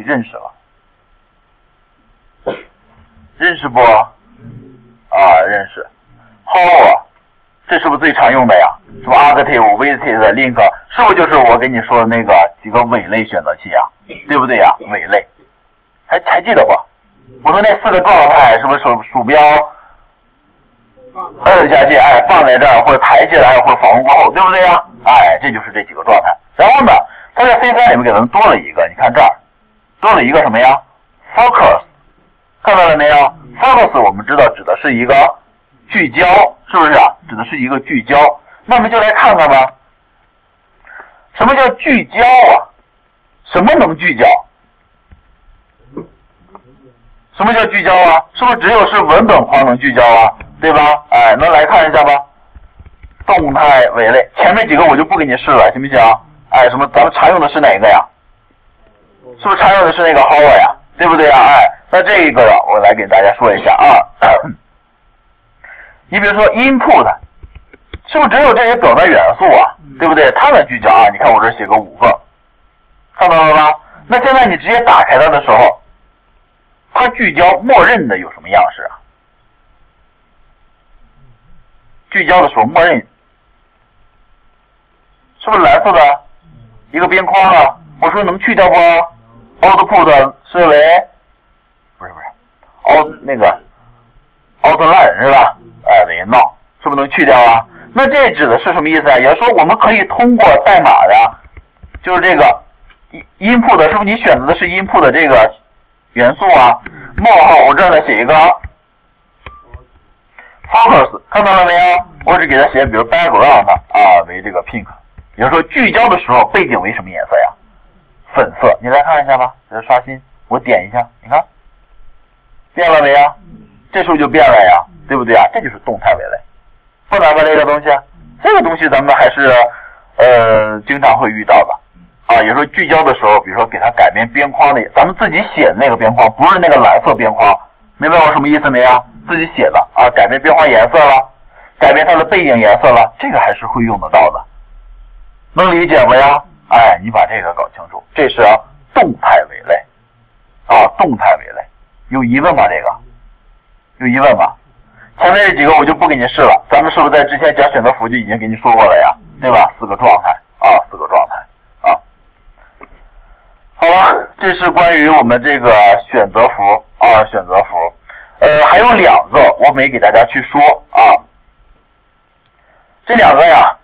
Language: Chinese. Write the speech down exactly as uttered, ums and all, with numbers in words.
认识了，认识不？啊，认识。How 啊，这是不是最常用的呀？什么 Arctic、Visit、Link， 是不是就是我跟你说的那个几个伪类选择器呀？对不对呀？伪类，还还记得不？我说那四个状态是不是鼠鼠标摁下去，哎，放在这儿，或者抬起来，或者访问过后，对不对呀？哎，这就是这几个状态。然后呢，它在 C 三 里面给咱们多了一个，你看这儿多了一个什么呀 ？Focus， 看到了没有 ？Focus 我们知道指的是一个聚焦，是不是啊？指的是一个聚焦。那我们就来看看吧，什么叫聚焦啊？什么能聚焦？什么叫聚焦啊？是不是只有是文本框能聚焦啊？对吧？哎，那来看一下吧。动态伪类，前面几个我就不给你试了，行不行？哎，什么咱们常用的是哪个呀？是不是常用的是那个 how 呀？对不对啊？哎，那这个我来给大家说一下啊。你比如说 input， 是不是只有这些表达元素啊？对不对？它能聚焦啊？你看我这写个五个，看到了吗？那现在你直接打开它的时候，它聚焦默认的有什么样式啊？聚焦的时候默认是不是蓝色的一个边框啊？我说能去掉不 ？Output 是为不是不是 out 那个 outline 是吧？哎，等于 no 是不是能去掉啊？那这指的是什么意思啊？也就是说我们可以通过代码的，就是这个 input 是不是你选择的是 input 的这个元素啊？冒号我这儿再写一个 focus， 看到了没有？我只给它写，比如 background 啊为这个 pink， 也就是说聚焦的时候背景为什么颜色呀？粉色。你来看一下吧，这刷新，我点一下，你看变了没呀？这时候就变了呀，对不对啊？这就是动态伪类，不难吧？这个东西，这个东西咱们还是呃经常会遇到的啊。也就是说聚焦的时候，比如说给它改变边框的，咱们自己写的那个边框，不是那个蓝色边框，明白我什么意思没呀？自己写的啊，改变边框颜色了，改变它的背景颜色了，这个还是会用得到的，能理解不呀？哎，你把这个搞清楚，这是动态伪类啊，动态伪类，有疑问吗？这个有疑问吗？前面这几个我就不给你试了，咱们是不是在之前讲选择符就已经给你说过了呀？对吧？四个状态啊，四个状态啊。好了，这是关于我们这个选择符啊，选择符。呃，还有两个我没给大家去说啊，这两个呀，